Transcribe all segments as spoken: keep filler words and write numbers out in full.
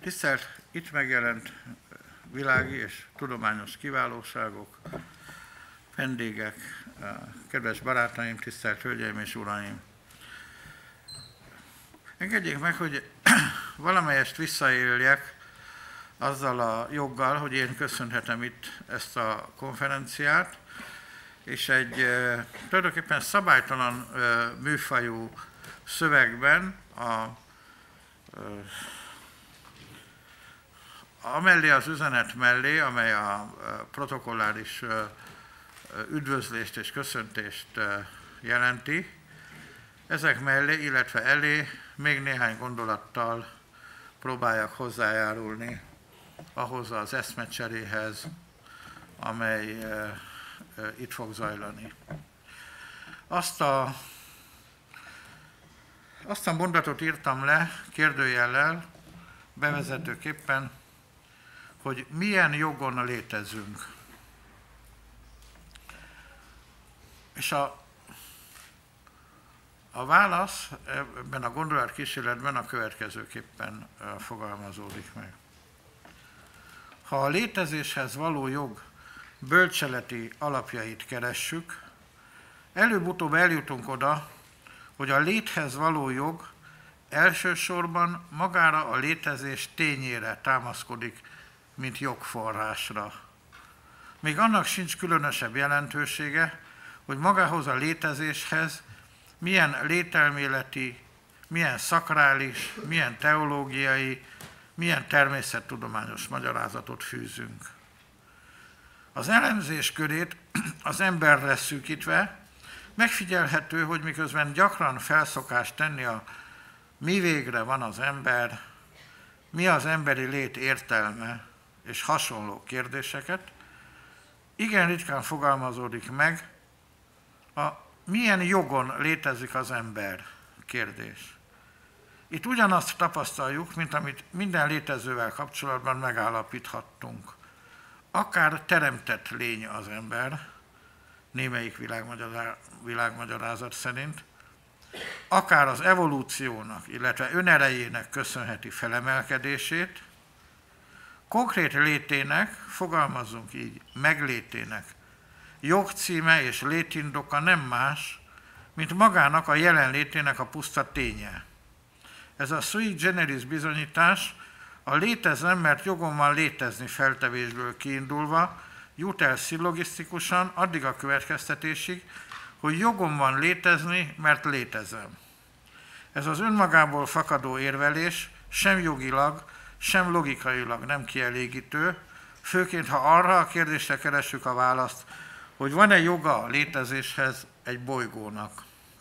Tisztelt itt megjelent világi és tudományos kiválóságok, vendégek, kedves barátaim, tisztelt hölgyeim és uraim! Engedjék meg, hogy valamelyest visszaéljek azzal a joggal, hogy én köszönhetem itt ezt a konferenciát, és egy tulajdonképpen szabálytalan műfajú szövegben a amellé az üzenet mellé, amely a protokolláris üdvözlést és köszöntést jelenti, ezek mellé, illetve elé még néhány gondolattal próbáljak hozzájárulni ahhoz az eszmecseréhez, amely itt fog zajlani. Azt a, azt a mondatot írtam le kérdőjellel, bevezetőképpen, hogy milyen jogon létezünk. És a, a válasz ebben a gondolatkísérletben a következőképpen fogalmazódik meg. Ha a létezéshez való jog bölcseleti alapjait keressük, előbb-utóbb eljutunk oda, hogy a léthez való jog elsősorban magára a létezés tényére támaszkodik, mint jogforrásra. Még annak sincs különösebb jelentősége, hogy magához a létezéshez milyen lételméleti, milyen szakrális, milyen teológiai, milyen természettudományos magyarázatot fűzünk. Az elemzés körét az emberre szűkítve megfigyelhető, hogy miközben gyakran felszokás tenni a mi végre van az ember, mi az emberi lét értelme és hasonló kérdéseket, igen ritkán fogalmazódik meg a milyen jogon létezik az ember kérdés. Itt ugyanazt tapasztaljuk, mint amit minden létezővel kapcsolatban megállapíthattunk. Akár teremtett lény az ember, némelyik világmagyarázat szerint, akár az evolúciónak, illetve önerejének köszönheti felemelkedését, konkrét létének, fogalmazzunk így, meglétének, jogcíme és létindoka nem más, mint magának a jelenlétének a puszta ténye. Ez a sui generis bizonyítás a létezem, mert jogom van létezni feltevésből kiindulva, jut el szillogisztikusan addig a következtetésig, hogy jogom van létezni, mert létezem. Ez az önmagából fakadó érvelés sem jogilag, sem logikailag nem kielégítő, főként ha arra a kérdésre keressük a választ, hogy van-e joga a létezéshez egy bolygónak.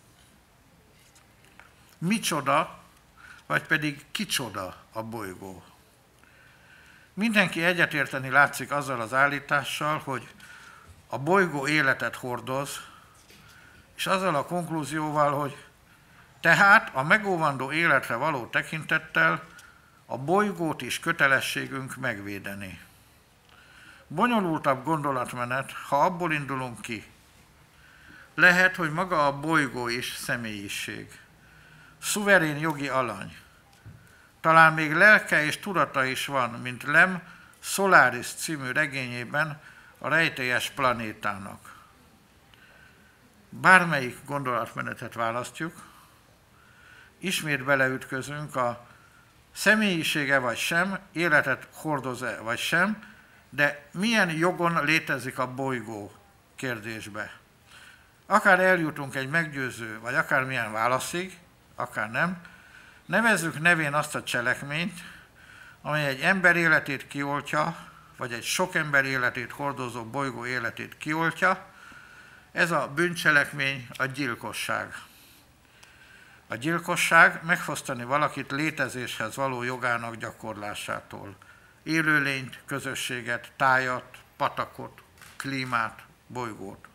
Micsoda, vagy pedig kicsoda a bolygó? Mindenki egyetérteni látszik azzal az állítással, hogy a bolygó életet hordoz, és azzal a konklúzióval, hogy tehát a megóvandó életre való tekintettel a bolygót is kötelességünk megvédeni. Bonyolultabb gondolatmenet, ha abból indulunk ki. Lehet, hogy maga a bolygó is személyiség. Szuverén jogi alany. Talán még lelke és tudata is van, mint Lem Solaris című regényében a rejtélyes planétának. Bármelyik gondolatmenetet választjuk, ismét beleütközünk a személyisége vagy sem, életet hordoz-e vagy sem, de milyen jogon létezik a bolygó kérdésbe. Akár eljutunk egy meggyőző, vagy akármilyen válaszig, akár nem, nevezzük nevén azt a cselekményt, amely egy ember életét kioltja, vagy egy sok ember életét hordozó bolygó életét kioltja, ez a bűncselekmény a gyilkosság. A gyilkosság megfosztani valakit létezéshez való jogának gyakorlásától. Élőlényt, közösséget, tájat, patakot, klímát, bolygót.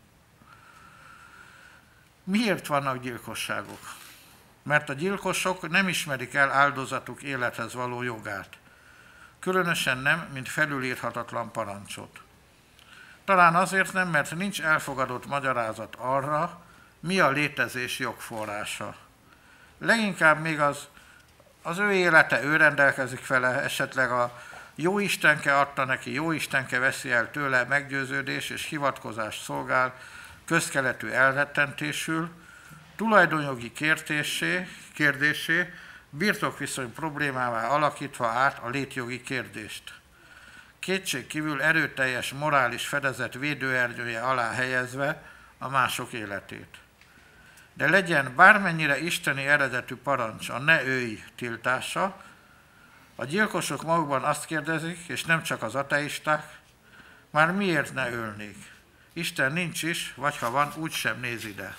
Miért vannak gyilkosságok? Mert a gyilkosok nem ismerik el áldozatuk élethez való jogát. Különösen nem, mint felülírhatatlan parancsot. Talán azért nem, mert nincs elfogadott magyarázat arra, mi a létezés jogforrása. Leginkább még az az ő élete, ő rendelkezik vele, esetleg a Jóistenke adta neki, Jóistenke veszi el tőle, meggyőződés és hivatkozás szolgál, közkeletű elrettentésül, tulajdonjogi kérdésé, kérdésé, birtokviszony problémává alakítva át a létjogi kérdést. Kétségkívül erőteljes morális fedezet védőernyője alá helyezve a mások életét. De legyen bármennyire isteni eredetű parancs a ne ölj tiltása, a gyilkosok magukban azt kérdezik, és nem csak az ateisták, már miért ne ölnék? Isten nincs is, vagy ha van, úgysem néz ide.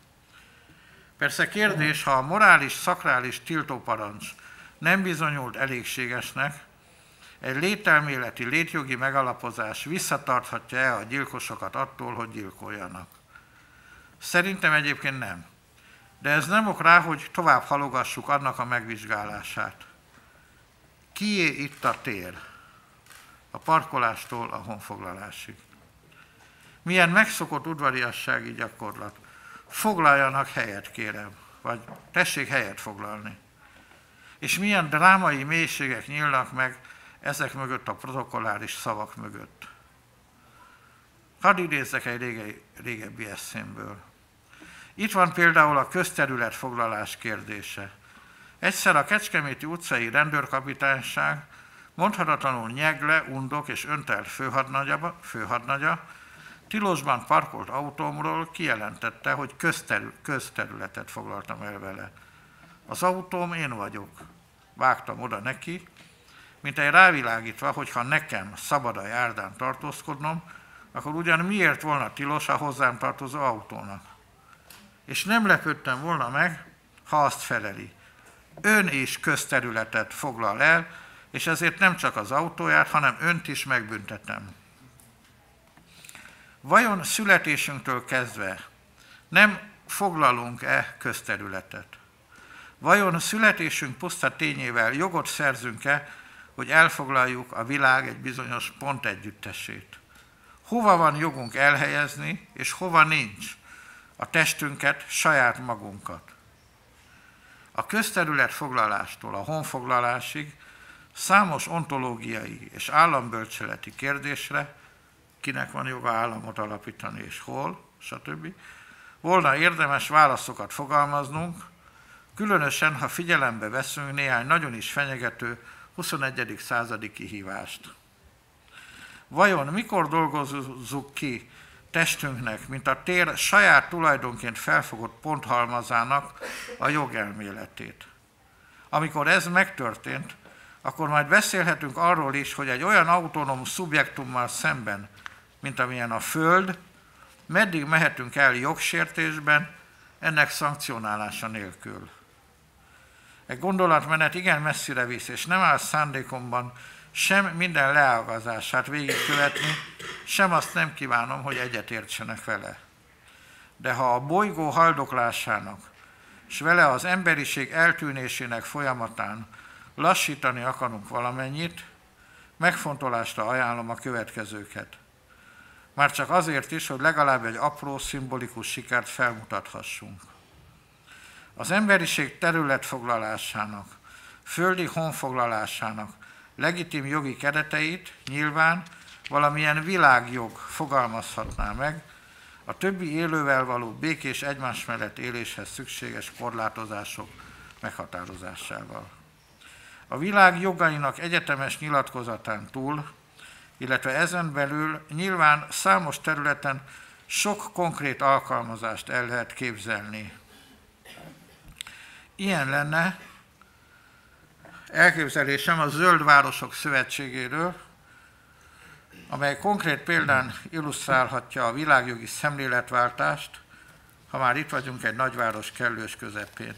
Persze kérdés, ha a morális, szakrális tiltóparancs nem bizonyult elégségesnek, egy lételméleti, létjogi megalapozás visszatarthatja-e a gyilkosokat attól, hogy gyilkoljanak? Szerintem egyébként nem. De ez nem ok rá, hogy tovább halogassuk annak a megvizsgálását. Kié itt a tér? A parkolástól a honfoglalásig. Milyen megszokott udvariassági gyakorlat. Foglaljanak helyet, kérem, vagy tessék helyet foglalni. És milyen drámai mélységek nyílnak meg ezek mögött a protokolláris szavak mögött. Hadd idézzek egy rége, régebbi eszémből. Itt van például a közterület foglalás kérdése. Egyszer a Kecskeméti utcai rendőrkapitányság mondhatatlanul Nyegle, Undok és Öntelt főhadnagya, főhadnagya tilosban parkolt autómról kijelentette, hogy közterül, közterületet foglaltam el vele. Az autóm én vagyok. Vágtam oda neki, mint egy rávilágítva, hogy ha nekem szabad a járdán tartózkodnom, akkor ugyan miért volna tilos a hozzám tartozó autónak? És nem lepődtem volna meg, ha azt feleli. Ön is közterületet foglal el, és ezért nem csak az autóját, hanem önt is megbüntetem. Vajon születésünktől kezdve nem foglalunk-e közterületet? Vajon születésünk puszta tényével jogot szerzünk-e, hogy elfoglaljuk a világ egy bizonyos pontegyüttesét? Hova van jogunk elhelyezni, és hova nincs a testünket, saját magunkat? A közterület foglalástól a honfoglalásig számos ontológiai és állambölcseleti kérdésre, kinek van joga államot alapítani és hol, stb. Volna érdemes válaszokat fogalmaznunk, különösen, ha figyelembe veszünk néhány nagyon is fenyegető huszonegyedik századi kihívást. Vajon mikor dolgozzuk ki testünknek, mint a tér saját tulajdonként felfogott ponthalmazának a jogelméletét? Amikor ez megtörtént, akkor majd beszélhetünk arról is, hogy egy olyan autonóm szubjektummal szemben, mint amilyen a Föld, meddig mehetünk el jogsértésben, ennek szankcionálása nélkül. Egy gondolatmenet igen messzire visz, és nem áll szándékomban sem minden leágazását végigkövetni, sem azt nem kívánom, hogy egyetértsenek vele. De ha a bolygó haldoklásának, és vele az emberiség eltűnésének folyamatán lassítani akarunk valamennyit, megfontolásra ajánlom a következőket. Már csak azért is, hogy legalább egy apró, szimbolikus sikert felmutathassunk. Az emberiség területfoglalásának, földi honfoglalásának legitim jogi kereteit nyilván valamilyen világjog fogalmazhatná meg, a többi élővel való békés egymás mellett éléshez szükséges korlátozások meghatározásával. A világ jogainak egyetemes nyilatkozatán túl, illetve ezen belül nyilván számos területen sok konkrét alkalmazást el lehet képzelni. Ilyen lenne elképzelésem a Zöld Városok Szövetségéről, amely konkrét példán illusztrálhatja a világjogi szemléletváltást, ha már itt vagyunk egy nagyváros kellős közepén.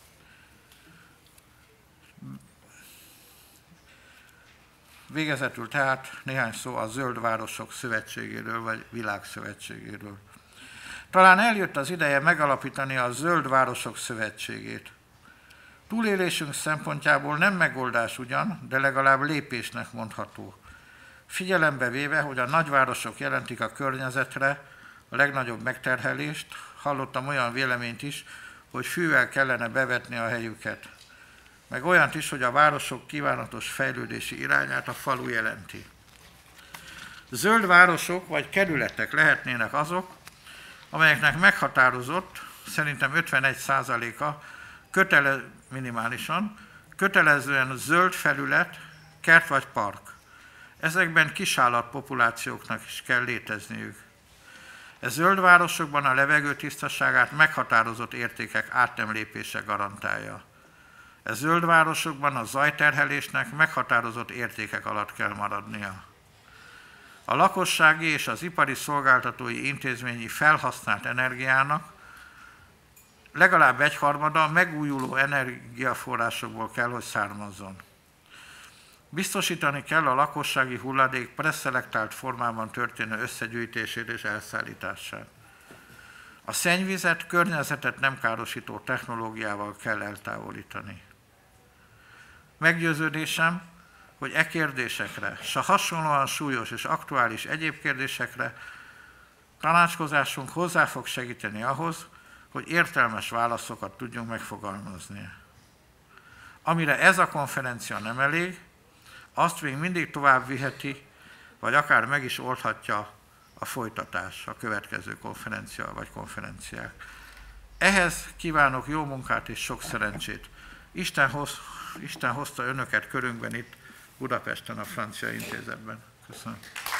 Végezetül tehát néhány szó a Zöld Városok Szövetségéről, vagy Világszövetségéről. Talán eljött az ideje megalapítani a Zöld Városok Szövetségét. Túlélésünk szempontjából nem megoldás ugyan, de legalább lépésnek mondható. Figyelembe véve, hogy a nagyvárosok jelentik a környezetre a legnagyobb megterhelést, hallottam olyan véleményt is, hogy fűvel kellene bevetni a helyüket. meg olyant is, hogy a városok kívánatos fejlődési irányát a falu jelenti. Zöld városok vagy kerületek lehetnének azok, amelyeknek meghatározott, szerintem ötvenegy százaléka kötele, minimálisan, kötelezően zöld felület, kert vagy park. Ezekben kisállatpopulációknak is kell létezniük. E zöld városokban a levegő tisztaságát meghatározott értékek átnemlépése garantálja. E zöld városokban a zajterhelésnek meghatározott értékek alatt kell maradnia. A lakossági és az ipari szolgáltatói intézményi felhasznált energiának legalább egyharmada megújuló energiaforrásokból kell, hogy származzon. Biztosítani kell a lakossági hulladék presszelektált formában történő összegyűjtését és elszállítását. A szennyvizet környezetet nem károsító technológiával kell eltávolítani. Meggyőződésem, hogy e kérdésekre, s a hasonlóan súlyos és aktuális egyéb kérdésekre tanácskozásunk hozzá fog segíteni ahhoz, hogy értelmes válaszokat tudjunk megfogalmazni. Amire ez a konferencia nem elég, azt még mindig tovább viheti, vagy akár meg is oldhatja a folytatás, a következő konferencia vagy konferenciák. Ehhez kívánok jó munkát és sok szerencsét. Isten, hoz, Isten hozta önöket körünkben itt Budapesten, a Francia Intézetben. Köszönöm.